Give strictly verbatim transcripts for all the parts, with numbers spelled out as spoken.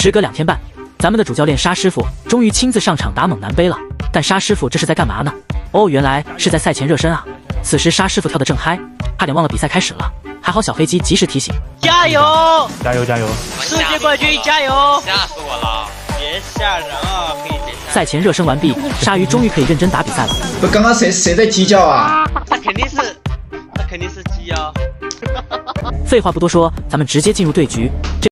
时隔两天半，咱们的主教练沙师傅终于亲自上场打猛男杯了。但沙师傅这是在干嘛呢？哦，原来是在赛前热身啊。此时沙师傅跳得正嗨，差点忘了比赛开始了。还好小飞机及时提醒： 加油！ 加油加油！ 世界冠军加油！ 吓死我了！ 别吓人啊！可以别吓。 赛前热身完毕，鲨鱼终于可以认真打比赛了。 不，刚刚谁谁在鸡叫啊？ 那肯定是，那肯定是鸡啊！ 废话不多说，咱们直接进入对局。这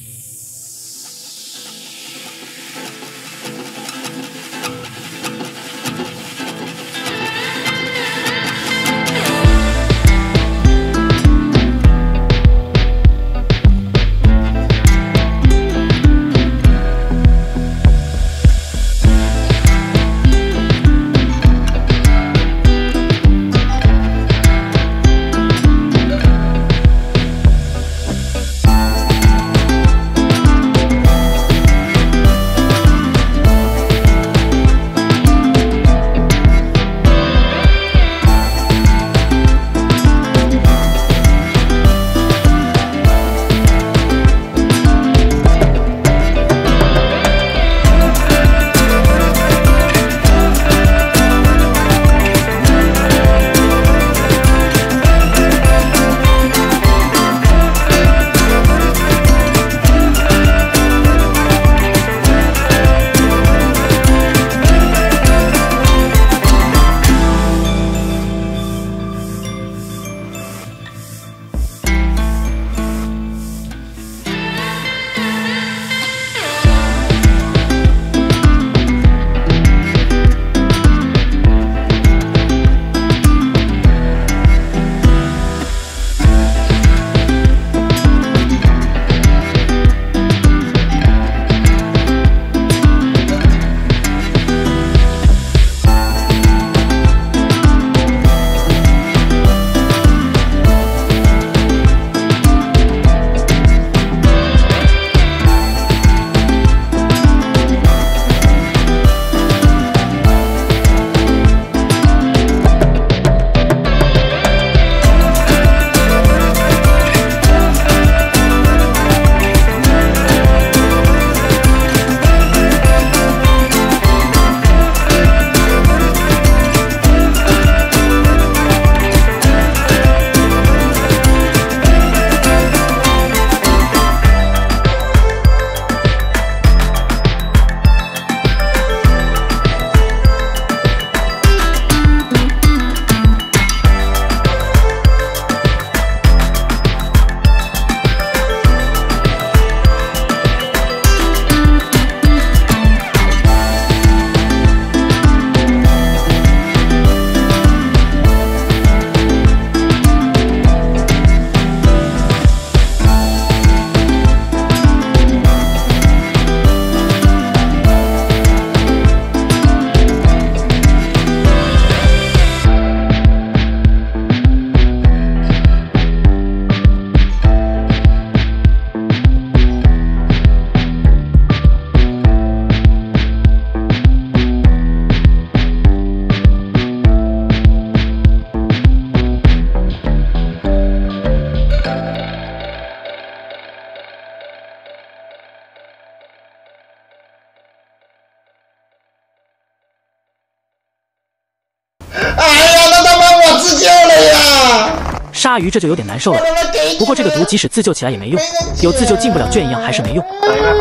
鲨鱼这就有点难受了。不过这个毒即使自救起来也没用，有自救进不了圈一样还是没用。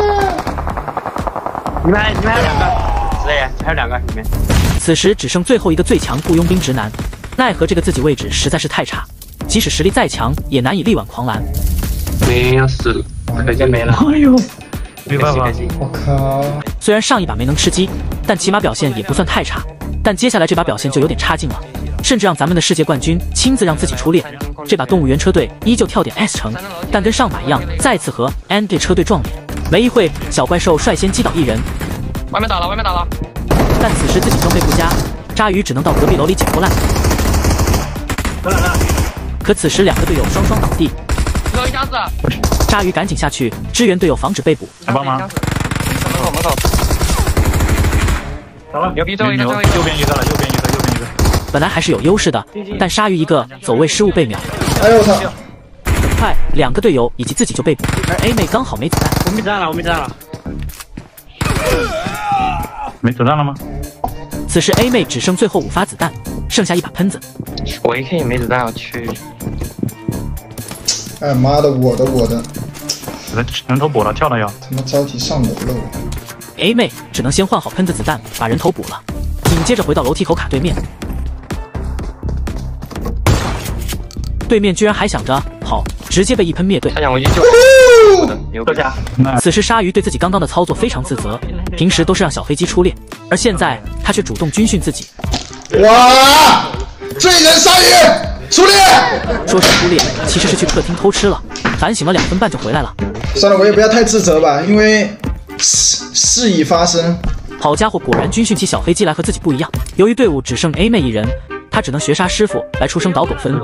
你们还你们还有两个，是的，还有两个里面。 此时只剩最后一个最强雇佣兵直男，奈何这个自己位置实在是太差，即使实力再强也难以力挽狂澜。 没有死，可见没了。哎呦，没办法， 我靠！ 虽然上一把没能吃鸡，但起码表现也不算太差。但接下来这把表现就有点差劲了，甚至让咱们的世界冠军亲自让自己出列。这把动物园车队依旧跳点 S 城，但跟上把一样，再次和 N D 车队撞脸。没一会，小怪兽率先击倒一人。 外面打了，外面打了。 但此时自己装备不佳，鲨鱼只能到隔壁楼里捡破烂。可此时两个队友双双倒地， 最后一箱子。 鲨鱼赶紧下去支援队友，防止被捕。 来帮忙。 门口门口。 好了， 牛逼，最后一个，最后一个。右边一个了，右边一个，右边一个。 本来还是有优势的，但鲨鱼一个走位失误被秒。 哎呦我操！ 很快，两个队友以及自己就被捕，而 A 妹刚好没子弹。 我没子弹了，我没子弹了。 没子弹了吗？ 此时 A 妹只剩最后五发子弹，剩下一把喷子。 我一看也没子弹，我去。 哎妈的，我的我的， 人人头补了，跳了要。 他妈着急上楼了。 A 妹只能先换好喷子子弹，把人头补了，紧接着回到楼梯口卡对面。对面居然还想着跑，直接被一喷灭队。 他想回去救。牛逼！ 此时鲨鱼对自己刚刚的操作非常自责，平时都是让小飞机出列，而现在他却主动军训自己。 哇！罪人鲨鱼出列！ 说是出列，其实是去客厅偷吃了，反省了两分半就回来了。 算了，我也不要太自责吧，因为事事已发生。 好家伙，果然军训起小飞机来和自己不一样。由于队伍只剩 A 妹一人，他只能学杀师傅来出声导狗分。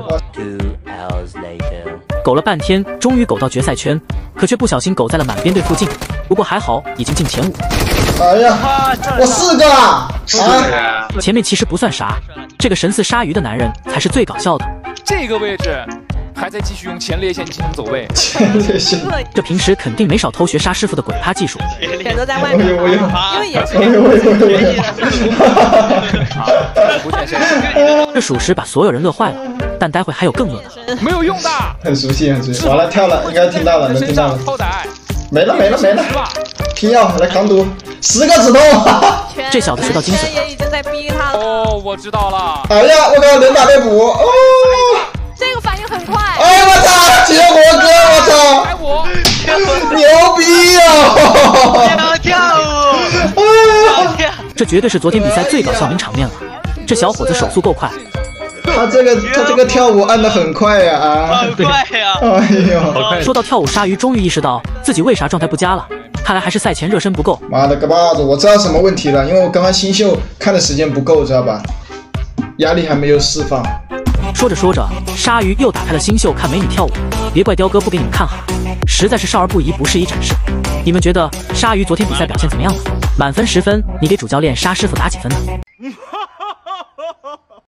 狗了半天，终于狗到决赛圈，可却不小心狗在了满编队附近。不过还好，已经进前五。 哎呀，我四个啊！ 啊！ 前面其实不算啥，这个神似鲨鱼的男人才是最搞笑的。 这个位置还在继续用前列腺技能走位， 前列腺。 这平时肯定没少偷学杀师傅的鬼趴技术。 选择在外面， 我有， 因为也是。 我有，我有，我有。 不见谁。 这属实把所有人乐坏了，但待会还有更乐的。 没有用的。 很熟悉，很熟悉。完了，跳了，应该听到了，能听到了。 超歹。 没了，没了，没了。拼药来扛毒，十个指头。 这小子学到精髓也已经在逼他了。 哦，我知道了。 哎呀，我靠，人打被捕。哦。 这个反应很快。 哎我操，结果哥，我操！ 来我。 牛逼哦！ 跳跳舞。 这绝对是昨天比赛最搞笑名场面了。这小伙子手速够快。 他这个他这个跳舞按得很快呀啊！ 好快呀！ 哎呦， 说到跳舞，鲨鱼终于意识到自己为啥状态不佳了，看来还是赛前热身不够。 妈的个巴子，我知道什么问题了，因为我刚刚新秀看的时间不够，知道吧？压力还没有释放。 说着说着，鲨鱼又打开了新秀看美女跳舞，别怪雕哥不给你们看哈，实在是少儿不宜，不适宜展示。你们觉得鲨鱼昨天比赛表现怎么样呢？满分十分，你给主教练沙师傅打几分呢？